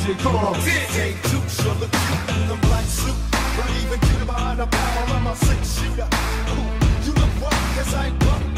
it comes. Take two, sure look cute in the black suit. But even cuter behind a barrel, I'm a six shooter. Ooh, you look rough, cause I ain't rough.